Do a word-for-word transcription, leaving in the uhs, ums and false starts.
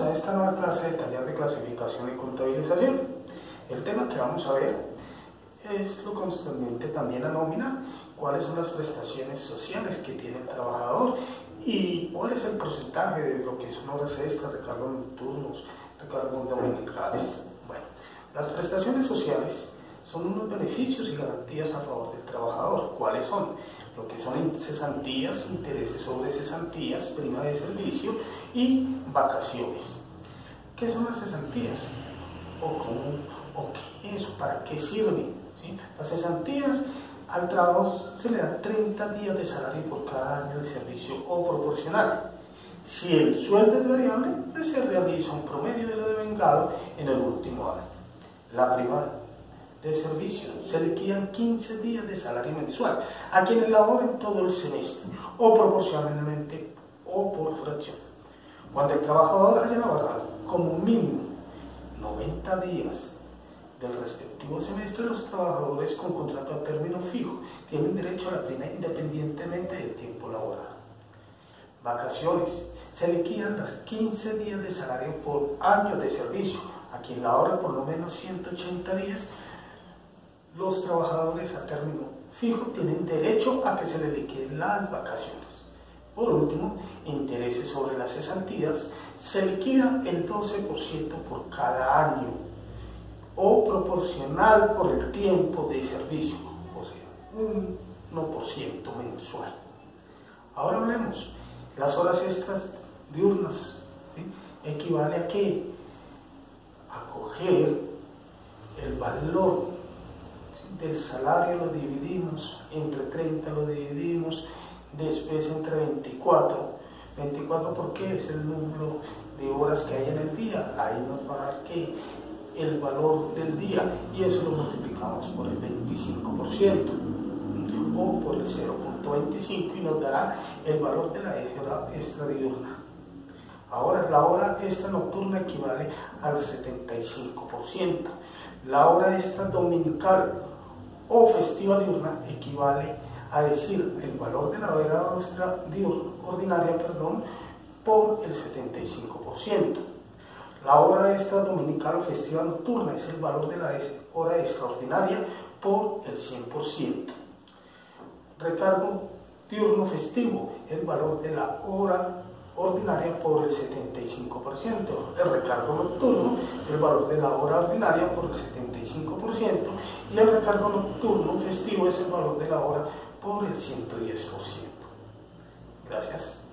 en esta nueva clase de taller de clasificación y contabilización. El tema que vamos a ver es lo concerniente también a nómina, cuáles son las prestaciones sociales que tiene el trabajador y cuál es el porcentaje de lo que son horas extras, recargos nocturnos, recargos dominicales. Bueno, las prestaciones sociales son unos beneficios y garantías a favor del trabajador. ¿Cuáles son? Lo que son cesantías, intereses sobre cesantías, prima de servicio y vacaciones. ¿Qué son las cesantías? ¿O cómo? ¿O qué es? ¿Para qué sirven? ¿Sí? Las cesantías, al trabajo se le dan treinta días de salario por cada año de servicio o proporcional. Si el sueldo es variable, pues se realiza un promedio de lo devengado en el último año. La prima de servicio se liquidan quince días de salario mensual a quienes laboren todo el semestre o proporcionalmente o por fracción. Cuando el trabajador haya laborado como mínimo noventa días del respectivo semestre, los trabajadores con contrato a término fijo tienen derecho a la prima independientemente del tiempo laborado. Vacaciones. Se liquidan los quince días de salario por año de servicio a quien labora por lo menos ciento ochenta días. Los trabajadores a término fijo tienen derecho a que se les liquiden las vacaciones. Por último, intereses sobre las cesantías. Se liquida el doce por ciento por cada año o proporcional por el tiempo de servicio, o sea, un uno por ciento mensual. Ahora hablemos, las horas extras diurnas, ¿sí? ¿Equivale a qué? A coger el valor del salario, lo dividimos entre treinta, lo dividimos después entre veinticuatro. veinticuatro, ¿por qué? Es el número de horas que hay en el día. Ahí nos va a dar que el valor del día y eso lo multiplicamos por el veinticinco por ciento o por el cero punto veinticinco y nos dará el valor de la hora extra diurna. Ahora, la hora extra nocturna equivale al setenta y cinco por ciento. La hora extra dominical o festiva diurna equivale a decir el valor de la hora extra diurna, ordinaria perdón, por el setenta y cinco por ciento. La hora extra dominical o festiva nocturna es el valor de la hora extraordinaria por el cien por ciento. Recargo diurno festivo, el valor de la hora ordinaria por el setenta y cinco por ciento. El recargo nocturno es el valor de la hora ordinaria por el setenta y cinco por ciento y el recargo nocturno festivo es el valor de la hora por el ciento diez por ciento. Gracias.